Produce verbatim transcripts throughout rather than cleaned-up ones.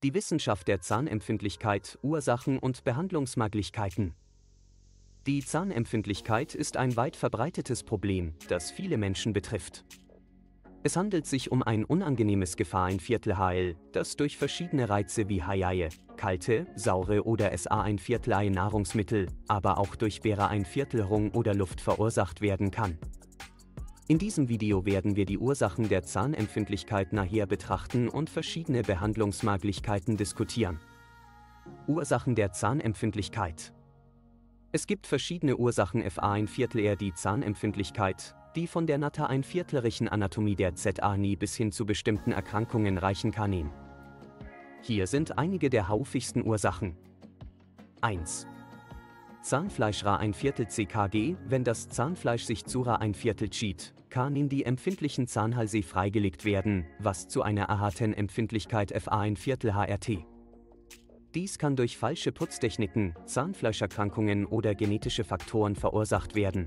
Die Wissenschaft der Zahnempfindlichkeit, Ursachen und Behandlungsmöglichkeiten. Die Zahnempfindlichkeit ist ein weit verbreitetes Problem, das viele Menschen betrifft. Es handelt sich um ein unangenehmes Gefahreinviertel-H L, das durch verschiedene Reize wie Haie, kalte, saure oder S A Einviertel-Ei Nahrungsmittel, aber auch durch Bäre-Einviertelrung oder Luft verursacht werden kann. In diesem Video werden wir die Ursachen der Zahnempfindlichkeit näher betrachten und verschiedene Behandlungsmöglichkeiten diskutieren. Ursachen der Zahnempfindlichkeit. Es gibt verschiedene Ursachen F A Einviertel-R die Zahnempfindlichkeit, die von der natter-einviertelrigen Anatomie der Z A N I bis hin zu bestimmten Erkrankungen reichen kann. Hier sind einige der häufigsten Ursachen. eins. Zahnfleischra ein Viertel C K G. Wenn das Zahnfleisch sich zu Ra ein Viertel zieht, kann in die empfindlichen Zahnhalse freigelegt werden, was zu einer erhöhten Empfindlichkeit F A Einviertel H R T. Dies kann durch falsche Putztechniken, Zahnfleischerkrankungen oder genetische Faktoren verursacht werden.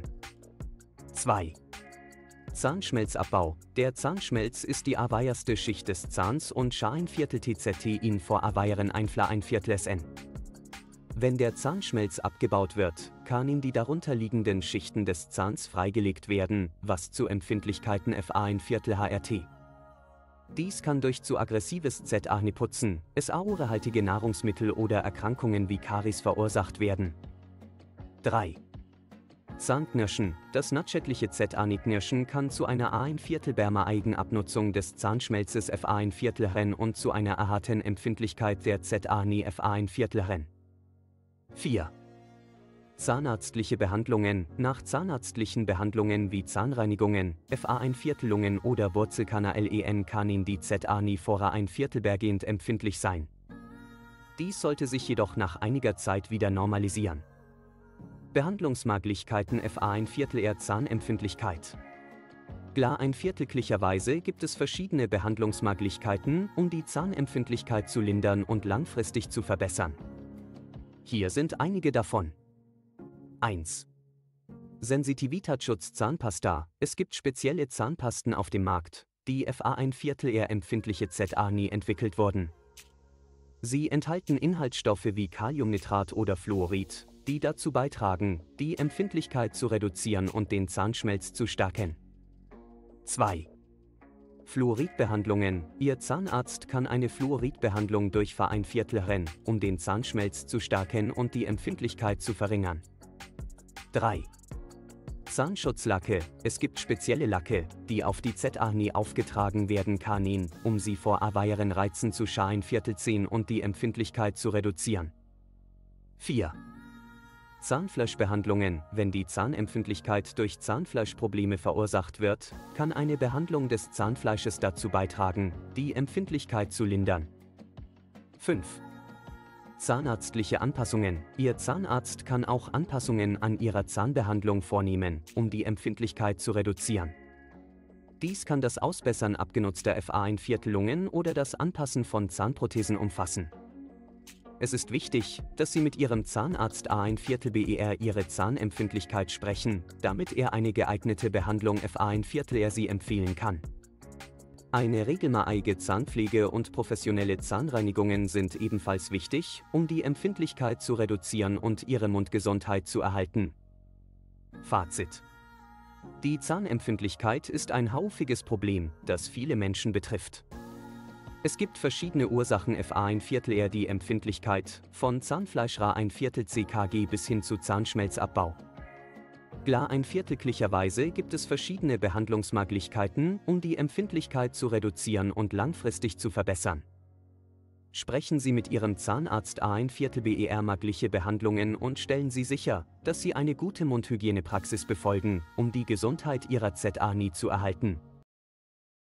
zwei. Zahnschmelzabbau. Der Zahnschmelz ist die aweiерste Schicht des Zahns und Scha ein Viertel T Z T in vor aweieren Einfla ein Viertel S N. Wenn der Zahnschmelz abgebaut wird, kann in die darunterliegenden Schichten des Zahns freigelegt werden, was zu Empfindlichkeiten F A Einviertel H R T. Dies kann durch zu aggressives Z A N I-Putzen, S A-haltige Nahrungsmittel oder Erkrankungen wie Karies verursacht werden. drei. Zahnknirschen. Das nachtschädliche Z A N I-Knirschen kann zu einer A ein Viertel Bärmer-Eigenabnutzung des Zahnschmelzes F A ein Viertel Ren und zu einer erhöhten Empfindlichkeit der Z A N I F A ein Viertel Ren. vier. Zahnarztliche Behandlungen. Nach zahnarztlichen Behandlungen wie Zahnreinigungen, F A ein Viertelungen oder Wurzelkanal-Len kann in die Z A N I vor Ra ein Viertel bergehend empfindlich sein. Dies sollte sich jedoch nach einiger Zeit wieder normalisieren. Behandlungsmöglichkeiten F A ein Viertel R Zahnempfindlichkeit. Klar ein Viertelglicherweise gibt es verschiedene Behandlungsmöglichkeiten, um die Zahnempfindlichkeit zu lindern und langfristig zu verbessern. Hier sind einige davon. eins. Sensitivitätsschutz Zahnpasta. Es gibt spezielle Zahnpasten auf dem Markt, die F A ein Viertel R empfindliche Z A N I entwickelt wurden. Sie enthalten Inhaltsstoffe wie Kaliumnitrat oder Fluorid, die dazu beitragen, die Empfindlichkeit zu reduzieren und den Zahnschmelz zu stärken. zwei. Fluoridbehandlungen. Ihr Zahnarzt kann eine Fluoridbehandlung durch F A ein Viertel Ren, um den Zahnschmelz zu stärken und die Empfindlichkeit zu verringern. drei. Zahnschutzlacke. Es gibt spezielle Lacke, die auf die Z A N I aufgetragen werden kann, um sie vor aweieren Reizen zu Scha ein Viertel ziehen und die Empfindlichkeit zu reduzieren. vier. Zahnfleischbehandlungen. Wenn die Zahnempfindlichkeit durch Zahnfleischprobleme verursacht wird, kann eine Behandlung des Zahnfleisches dazu beitragen, die Empfindlichkeit zu lindern. fünf. Zahnarztliche Anpassungen. Ihr Zahnarzt kann auch Anpassungen an Ihrer Zahnbehandlung vornehmen, um die Empfindlichkeit zu reduzieren. Dies kann das Ausbessern abgenutzter F A ein Viertelungen oder das Anpassen von Zahnprothesen umfassen. Es ist wichtig, dass Sie mit Ihrem Zahnarzt A ein Viertel B E R Ihre Zahnempfindlichkeit sprechen, damit er eine geeignete Behandlung F A ein Viertel R Sie empfehlen kann. Eine regelmäßige Zahnpflege und professionelle Zahnreinigungen sind ebenfalls wichtig, um die Empfindlichkeit zu reduzieren und Ihre Mundgesundheit zu erhalten. Fazit: Die Zahnempfindlichkeit ist ein häufiges Problem, das viele Menschen betrifft. Es gibt verschiedene Ursachen F A ein Viertel R die Empfindlichkeit, von Zahnfleischra ein Viertel C K G bis hin zu Zahnschmelzabbau. Klar ein Viertelglicherweise gibt es verschiedene Behandlungsmöglichkeiten, um die Empfindlichkeit zu reduzieren und langfristig zu verbessern. Sprechen Sie mit Ihrem Zahnarzt A ein Viertel B E R mögliche Behandlungen und stellen Sie sicher, dass Sie eine gute Mundhygienepraxis befolgen, um die Gesundheit Ihrer Z A N I zu erhalten.